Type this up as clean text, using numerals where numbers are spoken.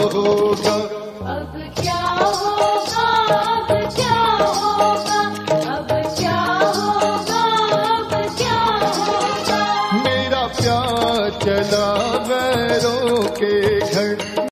होगा, अब क्या होगा, अब क्या होगा, अब क्या होगा, अब क्या होगा। मेरा प्यार चला गैरों के